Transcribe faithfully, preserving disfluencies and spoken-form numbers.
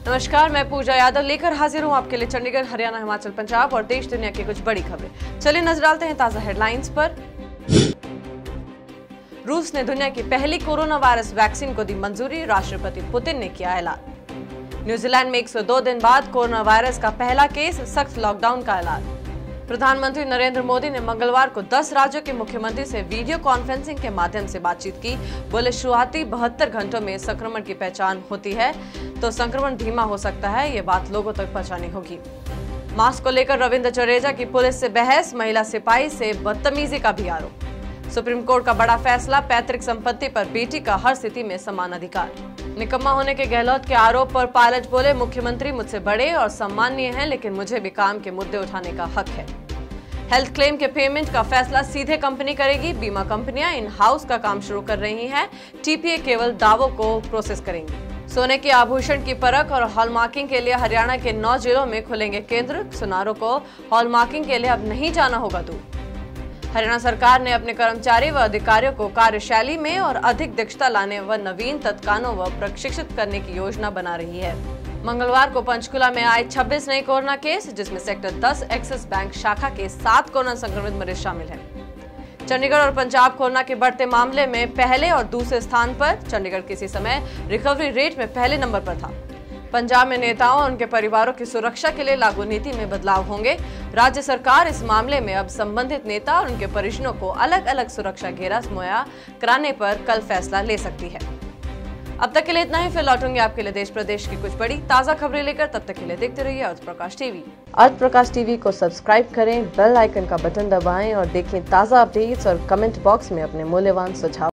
नमस्कार, मैं पूजा यादव लेकर हाजिर हूं आपके लिए चंडीगढ़, हरियाणा, हिमाचल, पंजाब और देश दुनिया की कुछ बड़ी खबरें। चलिए नजर डालते हैं ताजा हेडलाइंस पर। रूस ने दुनिया की पहली कोरोना वायरस वैक्सीन को दी मंजूरी, राष्ट्रपति पुतिन ने किया ऐलान। न्यूजीलैंड में एक सौ दो दिन बाद कोरोना वायरस का पहला केस, सख्त लॉकडाउन का ऐलान। प्रधानमंत्री नरेंद्र मोदी ने मंगलवार को दस राज्यों के मुख्यमंत्री से वीडियो कॉन्फ्रेंसिंग के माध्यम से बातचीत की। बोले, शुरुआती बहत्तर घंटों में संक्रमण की पहचान होती है तो संक्रमण धीमा हो सकता है, ये बात लोगों तक पहुंचानी होगी। मास्क को लेकर रविंद्र जडेजा की पुलिस से बहस, महिला सिपाही से बदतमीजी का भी आरोप। सुप्रीम कोर्ट का बड़ा फैसला, पैतृक संपत्ति पर बेटी का हर स्थिति में समान अधिकार। निकम्मा होने के गहलोत के आरोप पर पायलट बोले, मुख्यमंत्री मुझसे बड़े और सम्मानीय हैं, लेकिन मुझे भी काम के मुद्दे उठाने का हक है। हेल्थ क्लेम के पेमेंट का फैसला सीधे कंपनी करेगी। बीमा कंपनियां इन हाउस का काम शुरू कर रही हैं। टीपीए केवल दावों को प्रोसेस करेंगी। सोने के आभूषण की परख और हॉलमार्किंग के लिए हरियाणा के नौ जिलों में खुलेंगे केंद्र। सुनारों को हॉलमार्किंग के लिए अब नहीं जाना होगा दूर। हरियाणा सरकार ने अपने कर्मचारी व अधिकारियों को कार्यशैली में और अधिक दक्षता लाने व नवीन तकनीकों व प्रशिक्षित करने की योजना बना रही है। मंगलवार को पंचकुला में आए छब्बीस नए कोरोना केस, जिसमें सेक्टर दस एक्सिस बैंक शाखा के सात कोरोना संक्रमित मरीज शामिल हैं। चंडीगढ़ और पंजाब कोरोना के बढ़ते मामले में पहले और दूसरे स्थान पर। चंडीगढ़ किसी समय रिकवरी रेट में पहले नंबर पर था। पंजाब में नेताओं और उनके परिवारों की सुरक्षा के लिए लागू नीति में बदलाव होंगे। राज्य सरकार इस मामले में अब संबंधित नेता और उनके परिजनों को अलग अलग सुरक्षा घेरा मुहैया कराने पर कल फैसला ले सकती है। अब तक के लिए इतना ही, फिर लौटूंगे आपके लिए देश प्रदेश की कुछ बड़ी ताजा खबरें लेकर। तब तक के लिए देखते रहिए अर्थ प्रकाश टीवी। अर्थ प्रकाश टीवी को सब्सक्राइब करें, बेल आइकन का बटन दबाएं और देखें ताजा अपडेट्स और कमेंट बॉक्स में अपने मूल्यवान सुझाव।